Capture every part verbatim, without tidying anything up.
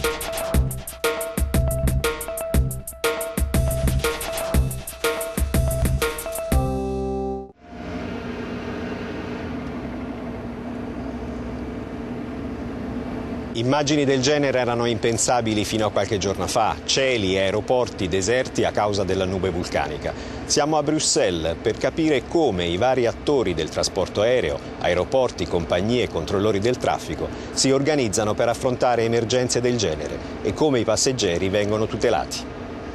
Immagini del genere erano impensabili fino a qualche giorno fa, cieli e aeroporti deserti a causa della nube vulcanica. Siamo a Bruxelles per capire come i vari attori del trasporto aereo, aeroporti, compagnie e controllori del traffico si organizzano per affrontare emergenze del genere e come i passeggeri vengono tutelati.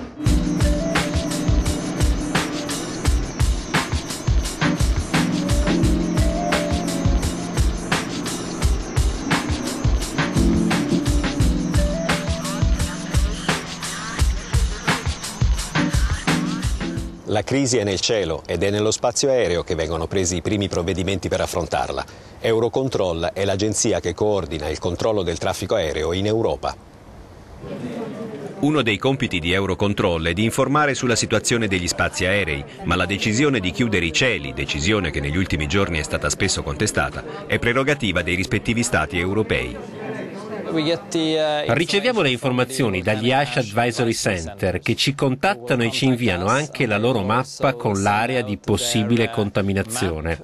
La crisi è nel cielo ed è nello spazio aereo che vengono presi i primi provvedimenti per affrontarla. Eurocontrol è l'agenzia che coordina il controllo del traffico aereo in Europa. Uno dei compiti di Eurocontrol è di informare sulla situazione degli spazi aerei, ma la decisione di chiudere i cieli, decisione che negli ultimi giorni è stata spesso contestata, è prerogativa dei rispettivi stati europei. Riceviamo le informazioni dagli Ash Advisory Center che ci contattano e ci inviano anche la loro mappa con l'area di possibile contaminazione.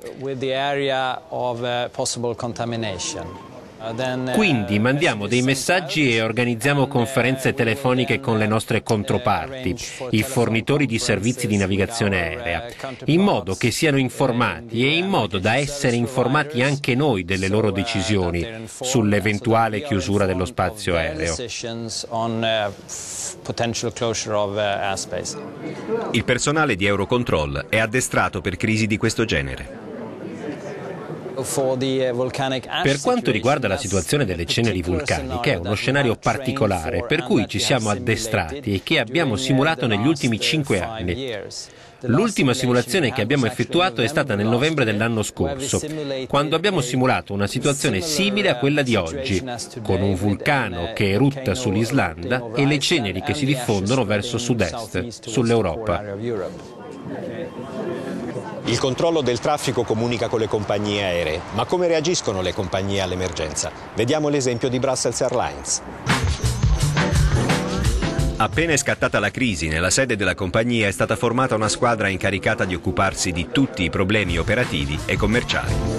Quindi mandiamo dei messaggi e organizziamo conferenze telefoniche con le nostre controparti, i fornitori di servizi di navigazione aerea, in modo che siano informati e in modo da essere informati anche noi delle loro decisioni sull'eventuale chiusura dello spazio aereo. Il personale di Eurocontrol è addestrato per crisi di questo genere. Per quanto riguarda la situazione delle ceneri vulcaniche, è uno scenario particolare per cui ci siamo addestrati e che abbiamo simulato negli ultimi cinque anni. L'ultima simulazione che abbiamo effettuato è stata nel novembre dell'anno scorso, quando abbiamo simulato una situazione simile a quella di oggi, con un vulcano che erutta sull'Islanda e le ceneri che si diffondono verso sud-est, sull'Europa. Il controllo del traffico comunica con le compagnie aeree, ma come reagiscono le compagnie all'emergenza? Vediamo l'esempio di Brussels Airlines. Appena è scattata la crisi, nella sede della compagnia è stata formata una squadra incaricata di occuparsi di tutti i problemi operativi e commerciali.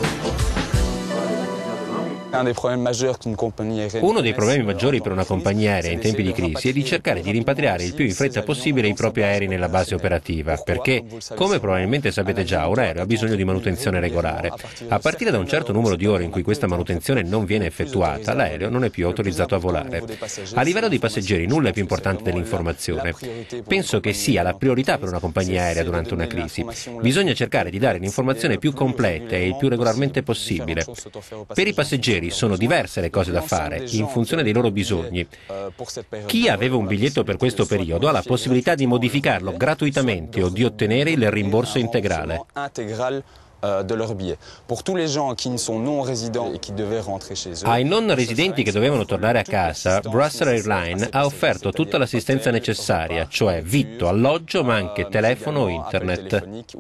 Uno dei problemi maggiori per una compagnia aerea in tempi di crisi è di cercare di rimpatriare il più in fretta possibile i propri aerei nella base operativa, perché, come probabilmente sapete già, un aereo ha bisogno di manutenzione regolare. A partire da un certo numero di ore in cui questa manutenzione non viene effettuata, l'aereo non è più autorizzato a volare. A livello di passeggeri nulla è più importante dell'informazione. Penso che sia la priorità per una compagnia aerea durante una crisi. Bisogna cercare di dare l'informazione più completa e il più regolarmente possibile. Per i passeggeri sono diverse le cose da fare, in funzione dei loro bisogni. Chi aveva un biglietto per questo periodo ha la possibilità di modificarlo gratuitamente o di ottenere il rimborso integrale. Ai non residenti che dovevano tornare a casa, Brussels Airlines ha offerto tutta l'assistenza necessaria, cioè vitto, alloggio, ma anche telefono o internet.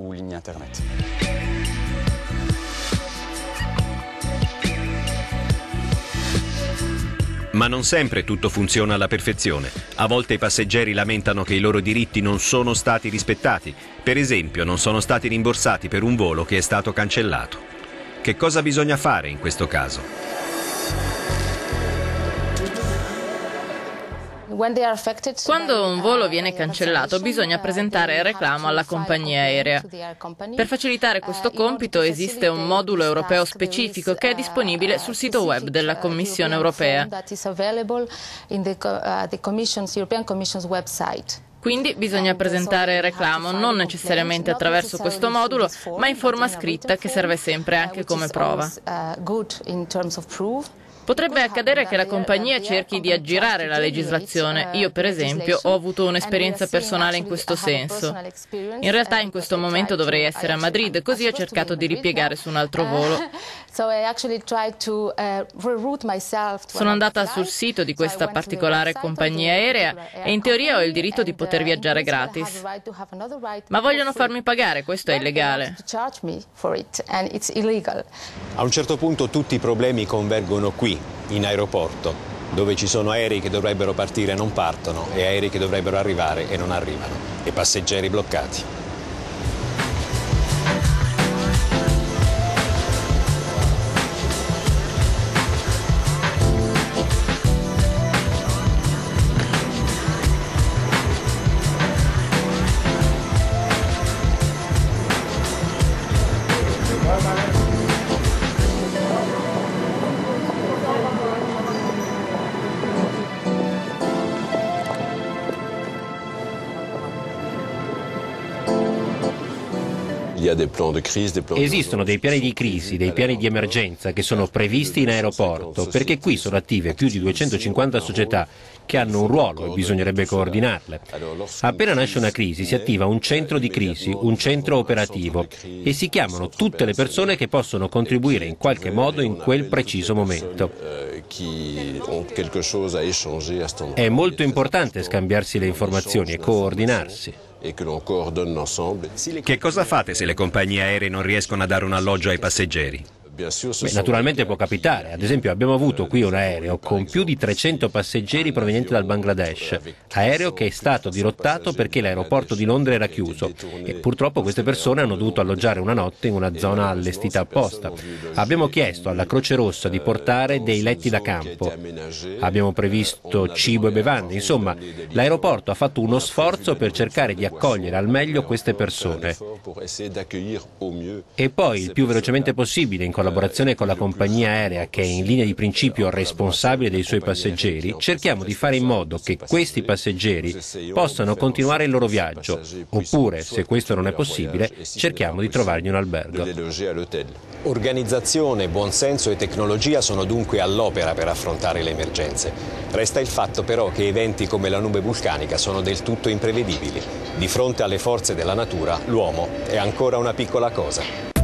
Ma non sempre tutto funziona alla perfezione. A volte i passeggeri lamentano che i loro diritti non sono stati rispettati. Per esempio, non sono stati rimborsati per un volo che è stato cancellato. Che cosa bisogna fare in questo caso? Quando un volo viene cancellato bisogna presentare il reclamo alla compagnia aerea. Per facilitare questo compito esiste un modulo europeo specifico che è disponibile sul sito web della Commissione europea. Quindi bisogna presentare il reclamo non necessariamente attraverso questo modulo, ma in forma scritta che serve sempre anche come prova. Potrebbe accadere che la compagnia cerchi di aggirare la legislazione. Io, per esempio, ho avuto un'esperienza personale in questo senso. In realtà in questo momento dovrei essere a Madrid, così ho cercato di ripiegare su un altro volo. Sono andata sul sito di questa particolare compagnia aerea e in teoria ho il diritto di poter viaggiare gratis. Ma vogliono farmi pagare, questo è illegale. A un certo punto tutti i problemi convergono qui, in aeroporto. dove ci sono aerei che dovrebbero partire e non partono e aerei che dovrebbero arrivare e non arrivano, e passeggeri bloccati. Esistono dei piani di crisi, dei piani di emergenza che sono previsti in aeroporto, perché qui sono attive più di duecentocinquanta società che hanno un ruolo e bisognerebbe coordinarle. Appena nasce una crisi si attiva un centro di crisi, un centro operativo, e si chiamano tutte le persone che possono contribuire in qualche modo in quel preciso momento. È molto importante scambiarsi le informazioni e coordinarsi. Che cosa fate se le compagnie aeree non riescono a dare un alloggio ai passeggeri? Beh, naturalmente può capitare. Ad esempio abbiamo avuto qui un aereo con più di trecento passeggeri provenienti dal Bangladesh, aereo che è stato dirottato perché l'aeroporto di Londra era chiuso e purtroppo queste persone hanno dovuto alloggiare una notte in una zona allestita apposta. Abbiamo chiesto alla Croce Rossa di portare dei letti da campo, abbiamo previsto cibo e bevande, insomma l'aeroporto ha fatto uno sforzo per cercare di accogliere al meglio queste persone e poi il più velocemente possibile in collaborazione con la compagnia aerea che è in linea di principio responsabile dei suoi passeggeri, cerchiamo di fare in modo che questi passeggeri possano continuare il loro viaggio, oppure, se questo non è possibile, cerchiamo di trovargli un albergo. Organizzazione, buonsenso e tecnologia sono dunque all'opera per affrontare le emergenze. Resta il fatto però che eventi come la nube vulcanica sono del tutto imprevedibili. Di fronte alle forze della natura, l'uomo è ancora una piccola cosa.